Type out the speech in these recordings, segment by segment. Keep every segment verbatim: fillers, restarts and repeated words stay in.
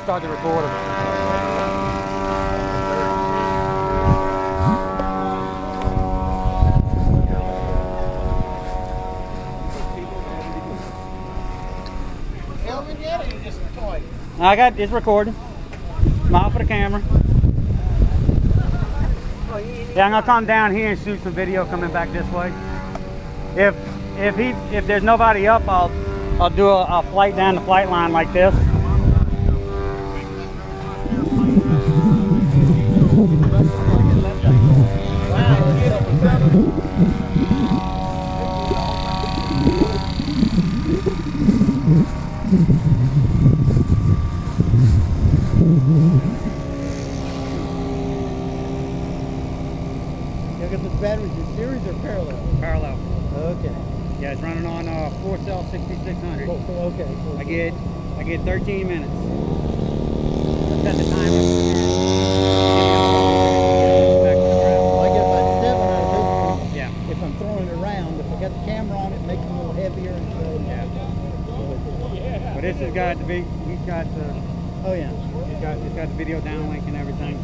start the recording. I got it's recording. Mouth for the camera. Yeah, I'm gonna come down here and shoot some video coming back this way. If if he if there's nobody up, I'll I'll do a, a flight down the flight line like this. Look at the batteries, in series or parallel? Parallel. Okay. Yeah, it's running on uh, four cell sixty-six hundred. Cool, cool, okay. Cool. I get I get thirteen minutes. I set the timer. Well, I get about seven out of it. Yeah. If I'm throwing it around, if I got the camera on it, it makes it a little heavier. And so, Yeah. But this has got the big. He's got the. oh yeah. He's got he's got the video downlink and everything.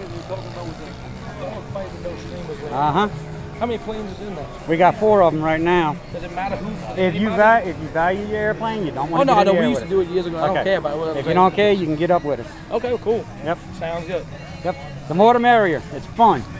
you were talking about with the dog fight with no stream was right. Uh huh. How many planes is in there? We got four of them right now. Does it matter who? If you value, if you value your airplane, you don't Oh want no, to I get know in the we air used to with do it years ago. I Okay. don't care about it. If you don't care, you can get up with us. Okay, well, cool. Yep. Sounds good. Yep. The more the merrier. It's fun.